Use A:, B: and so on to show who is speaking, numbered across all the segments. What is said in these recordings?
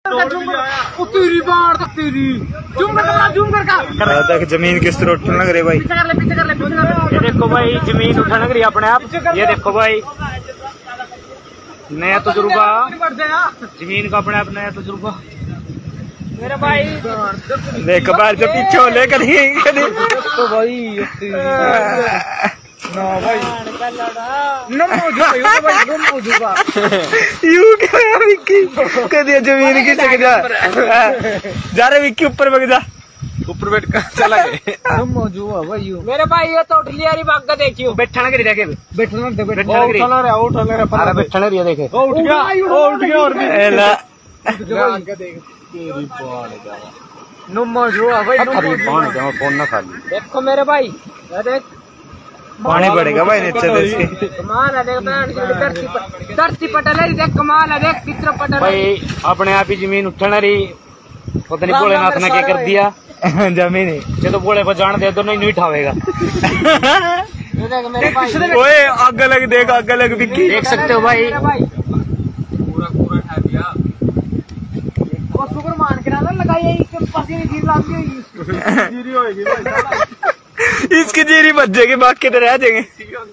A: तेरी बार तेरी जूम कर
B: जमीन किस तरह उठने लग रही भाई।
A: ये देखो भाई जमीन उठने लग रही है अपने आप। ये देखो भाई नया तजुर्बा जमीन का अपने आप नया तजुर्बा मेरे भाई।
B: देख बार जो पीछे हो ले कहीं
A: तो भाई
B: ना भाई जमीन की चक जा रहे विक्की ऊपर बग जा ऊपर बैठ कर चला गए
A: मेरे भाई ये तो उठली यारी बाग का देखियो बैठना करी देखे बैठना
B: बैठने देखे
A: उठ गया और
B: फोन ना खाली
A: देखो मेरे भाई देख
B: पानी पड़ेगा भाई नीचे
A: कमाल है देख धरती पटल है देख कमाल है देख कितना पटल भाई अपने आप ही जमीन उठने रही पता नहीं भोलेनाथ ने क्या कर दिया
B: जमीन
A: ये तो बोले पर जान दे दोनों नहीं उठावेगा। मेरे भाई
B: ओए आग लग देख आग लग विक्की
A: देख सकते हो भाई
C: पूरा उठा दिया
A: और शुक्र मान के ना लगाई इसके पसीने जीर लाग गई
C: जीरी होएगी भाई
B: इसकी जीरी बच जाएगी बाकी तो रह जाएंगे।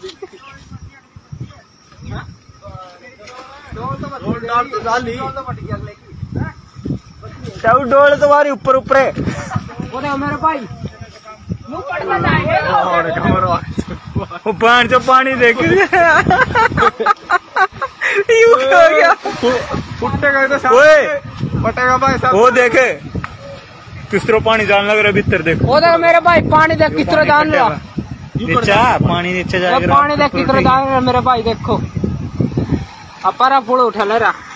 B: डोल तुम्हारी ऊपर ऊपर
A: मेरे भाई
B: पानी जो पानी देख
C: फटेगा भाई साहब।
B: वो देखे किस तरह पानी जान लग रहा है भीतर देखो।
A: वो देख मेरे भाई पानी देख किस तरह जान रहा
B: नीचे पानी नीचे जाएगा
A: पानी देख किस तरह जान रहा मेरे भाई देखो अब पारा फूल उठा ले रहा